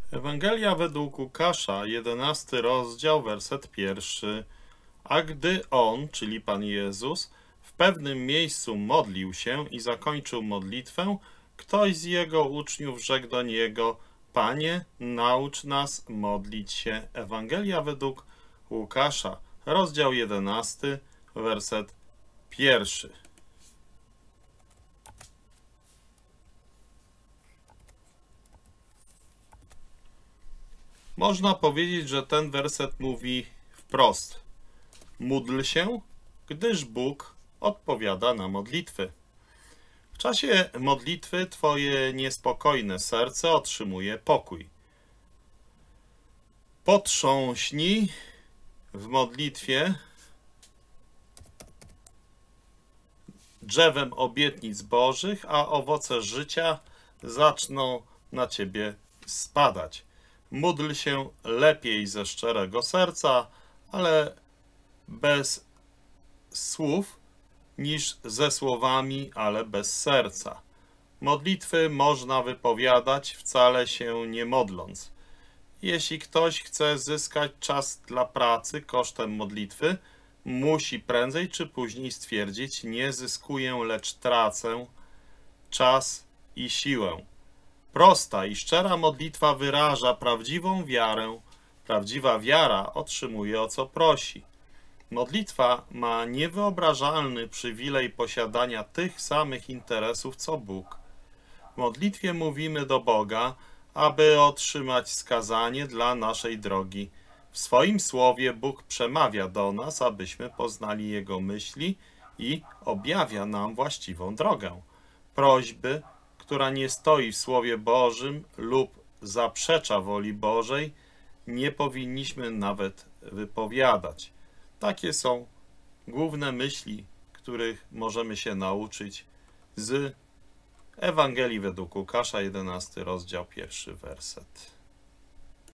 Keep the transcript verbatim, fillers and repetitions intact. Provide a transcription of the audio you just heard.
Ewangelia według Łukasza, jedenasty rozdział, werset pierwszy. A gdy On, czyli Pan Jezus, w pewnym miejscu modlił się i zakończył modlitwę, ktoś z Jego uczniów rzekł do Niego: Panie, naucz nas modlić się. Ewangelia według Łukasza, rozdział jedenasty, werset pierwszy. Można powiedzieć, że ten werset mówi wprost: módl się, gdyż Bóg odpowiada na modlitwy. W czasie modlitwy twoje niespokojne serce otrzymuje pokój. Potrząśnij w modlitwie drzewem obietnic Bożych, a owoce życia zaczną na ciebie spadać. Módl się lepiej ze szczerego serca, ale bez słów, niż ze słowami, ale bez serca. Modlitwy można wypowiadać wcale się nie modląc. Jeśli ktoś chce zyskać czas dla pracy kosztem modlitwy, musi prędzej czy później stwierdzić: nie zyskuję, lecz tracę czas i siłę. Prosta i szczera modlitwa wyraża prawdziwą wiarę. Prawdziwa wiara otrzymuje, o co prosi. Modlitwa ma niewyobrażalny przywilej posiadania tych samych interesów, co Bóg. W modlitwie mówimy do Boga, aby otrzymać skazanie dla naszej drogi. W swoim słowie Bóg przemawia do nas, abyśmy poznali Jego myśli i objawia nam właściwą drogę. Prośby, która nie stoi w Słowie Bożym lub zaprzecza woli Bożej, nie powinniśmy nawet wypowiadać. Takie są główne myśli, których możemy się nauczyć z Ewangelii według Łukasza, jedenasty rozdział, pierwszy werset.